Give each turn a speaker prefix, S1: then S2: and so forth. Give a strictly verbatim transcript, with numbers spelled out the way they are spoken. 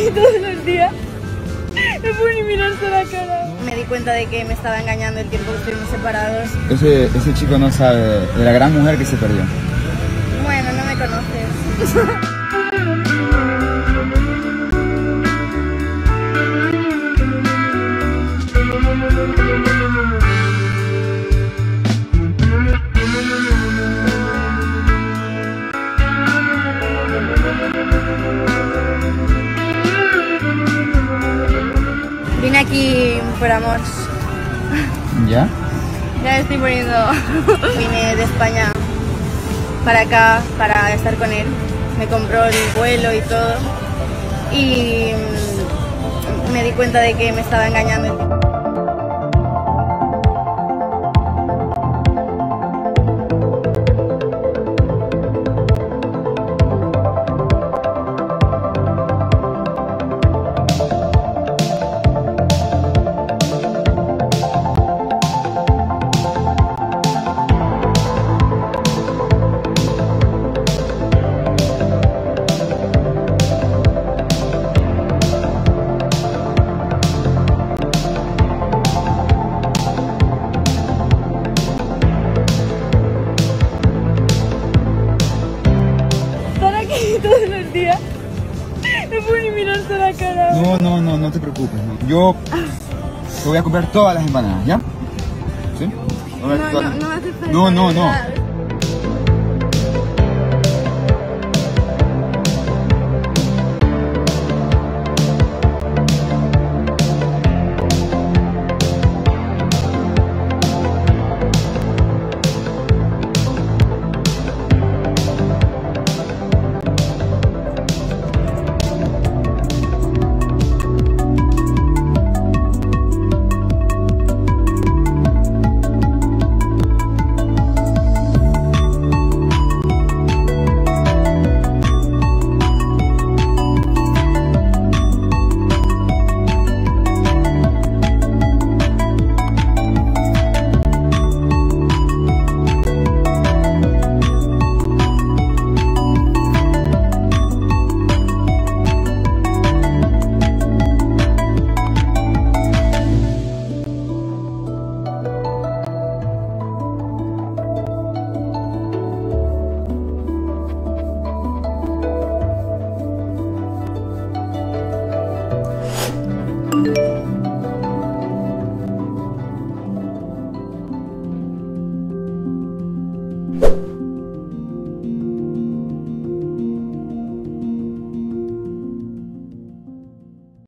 S1: aquí todos los días. No puedo ni mirarse la cara. Me di cuenta de que me estaba engañando el tiempo que estuvimos separados.
S2: Ese, ese chico no sabe de la gran mujer que se perdió.
S1: Bueno, no me conoces. Vine aquí por amor.
S2: ¿Ya?
S1: Ya me estoy poniendo. Vine de España para acá para estar con él. Me compró el vuelo y todo. Y me di cuenta de que me estaba engañando. Todos los días. No puedo ni mirarse la cara.
S2: No, no, no, no te preocupes. No. Yo te voy a comprar todas las empanadas, ¿ya? ¿Sí?
S1: No, no, no, no hace falta.
S2: No, no, no.